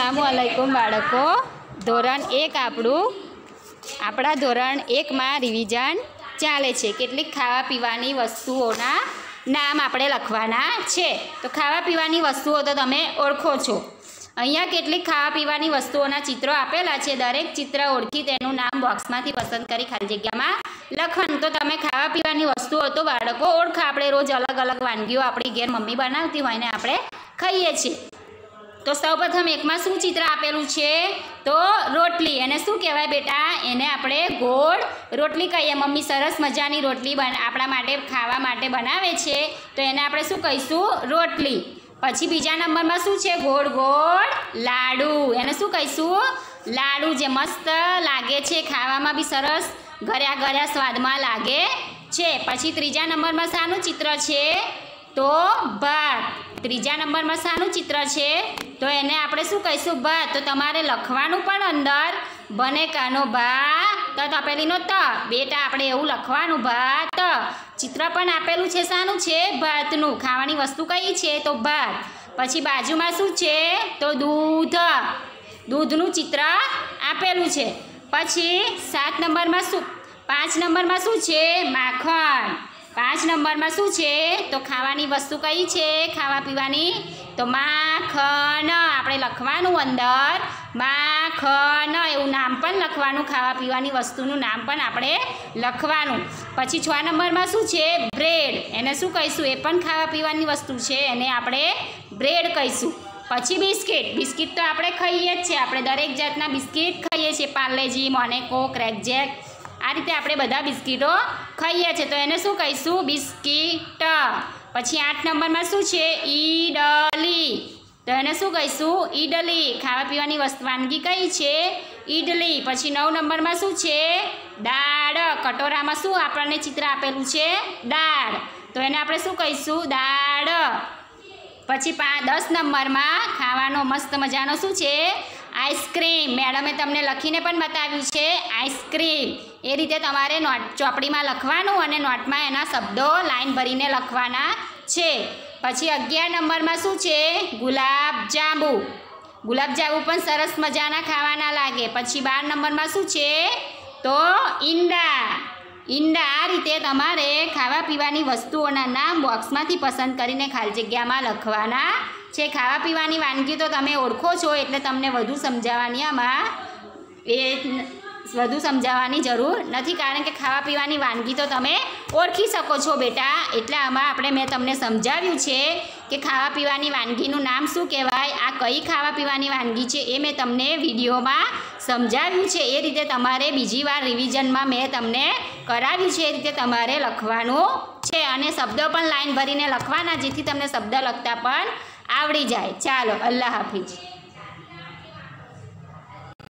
अस्सलामुअलैकुम बाळको। धोरण 1 आपड़ा धोरण 1 में रिविजन चाले छे। केटलीक खावा पीवानी वस्तुओना नाम आपणे लखवाना छे। तो खावा पीवानी वस्तुओ तो तमे ओळखो छो। अहींया केटलीक खावा पीवानी वस्तुओना चित्रो आपेला छे। दरेक चित्र ओळखी तेनुं नाम बॉक्समांथी पसंद करी खाली जग्यामां लखवानुं। तो तमे खावा पीवानी वस्तुओ तो बाळको ओळखो। आपणे रोज अलग अलग वानगीओ आपणी घेर मम्मी बनावती होय ने आपणे खाईए छीए। तो सौप्रथम एक में शू चित्र आपेलू छे तो रोटली। एने शू कहेवाय बेटा? एने आपणे गोळ रोटली कहीए। मम्मी सरस मजानी रोटली आपणा माटे खावा माटे बनावे छे तो एने आपणे शू कहीशुं? रोटली। पछी बीजा नंबर में शू छे? गोळ गोळ लाडू। एने शू कहीशुं? लाडू। जे मस्त लागे छे, खावामां बी सरस गर्या गर्या स्वादमां लागे छे। पछी त्रीजा नंबर में शानुं चित्र छे? तो भात। त्रीजा नंबर में शानुं चित्र छे? तो एने आपणे शुं कहीशुं? भात। तो तमारे लखवानुं पण अंदर बनेकानो भा त तपेलीनो त। बेटा आपणे एवुं लखवानुं भात। चित्र पण आपेलुं छे शानुं छे? भातनुं। खावानी वस्तु कई छे? तो भात। पछी बाजुमां शुं छे? तो दूध। दूधनुं चित्र आपेलुं छे। पछी 7 नंबर में शुं 5 नंबर में शुं छे? माखण। 5 नंबर में शू छे? तो खावानी वस्तु कई छे? खावा पीवानी तो माखण। आपणे लखवानुं अंदर माखण एवुं नाम पण लखवानुं। खावा पीवानी वस्तुनुं नाम पण आपणे लखवानुं। पछी 6 नंबर में शू छे? ब्रेड। एने शू कहीशुं? ए पण खावा पीवानी वस्तु छे, एने आपणे ब्रेड कहीशुं। पछी बिस्किट। बिस्किट तो आपणे खाईए ज छे। आपणे दरेक जातना बिस्किट खाईए छे। पार्लेजी, मोनेको, क्रैकजेक आ रीते आपणे बधा बिस्किटो खाईए छे। तो एने शुं कहीशुं? बिस्किट। पछी 8 नंबर में शुं छे? ईडली। तो एने शुं कहीशुं? ईडली। खावा पीवानी वानगी कई छे? ईडली। पछी 9 नंबर में शुं छे? दाळ। कटोरामां शुं आपणे चित्र आपेलुं छे? दाळ। तो एने आपणे शुं कहीशुं? दाळ। पछी 10 नंबर में खावानो मस्त मजानो शुं छे? आइसक्रीम। मैडमे तमने लखीने पण बताव्युं छे आइसक्रीम। ए रीते तमारे नोट चोपड़ी में लखवानुं अने नोट में एना शब्दों लाइन भरीने लखवाना छे। पछी 11 नंबर में शुं छे? गुलाब जांबू। गुलाब जांबू पण सरस मजाना खावाना लागे। पछी 12 नंबर में शुं छे? तो ईंडा। ईंडा। आ रीते तमारे खावा पीवानी वस्तुओना नाम बॉक्समांथी पसंद करीने खाली जग्यामां लखवाना छे। खावा पीवानी वानगी तो तमे ओळखो छो एटले तमने वधु समजाववानी आमां वधु समजाववानी जरूर नथी, कारण के खावा पीवानी वानगी तो तमे ओळखी शको छो बेटा। एटले आमां आपणे मैं तमने समजाव्युं छे के खावा पीवानी वानगीनुं नाम शुं कहेवाय, आ कई खावा पीवानी वानगी छे ए मैं तमने विडियोमां समजाव्युं छे। ए रीते तमारे बीजी वार रिविजनमां मैं तमने कराव्युं छे। ए रीते तमारे लखवानुं छे अने शब्दो पण लाइन भरीने लखवाना, जेथी तमने शब्द लखता पण आवड़ी जाए। चालो, अल्लाह हाफिज।